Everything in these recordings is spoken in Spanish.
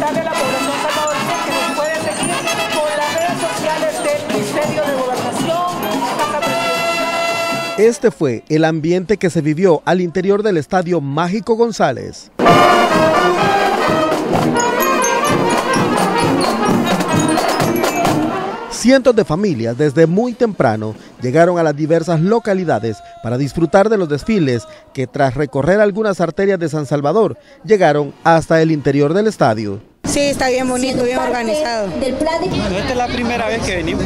invitarle a la población salvadoreña que nos puede seguir por las redes sociales del Ministerio de Gobernación, Casa Presidencial. Este fue el ambiente que se vivió al interior del Estadio Mágico González. Cientos de familias desde muy temprano llegaron a las diversas localidades para disfrutar de los desfiles que, tras recorrer algunas arterias de San Salvador, llegaron hasta el interior del estadio. Sí, está bien bonito, bien organizado. Esta es la primera vez que venimos.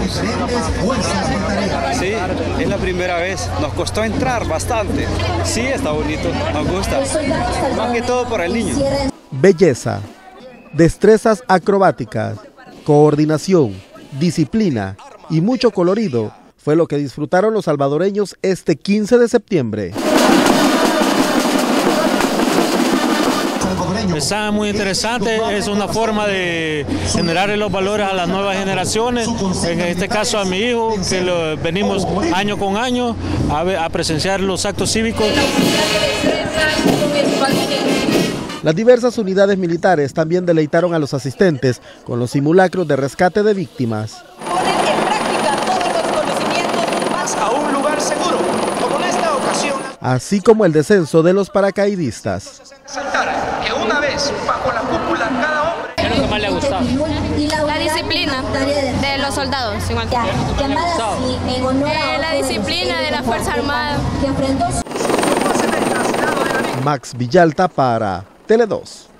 Sí, es la primera vez. Nos costó entrar bastante. Sí, está bonito, nos gusta. Más que todo por el niño. Belleza, destrezas acrobáticas, coordinación, disciplina y mucho colorido fue lo que disfrutaron los salvadoreños este 15 de septiembre. Está muy interesante, es una forma de generar los valores a las nuevas generaciones, en este caso a mi hijo, que venimos año con año a presenciar los actos cívicos. Las diversas unidades militares también deleitaron a los asistentes con los simulacros de rescate de víctimas. Ponen en práctica todos los conocimientos más a un lugar seguro, como en esta ocasión. Así como el descenso de los paracaidistas. Saltar, que una vez bajo la cúpula cada hombre. ¿Qué es lo que más le ha gustado? La disciplina de los soldados, igual. La disciplina de la Fuerza Armada. Max Villalta para Tele 2.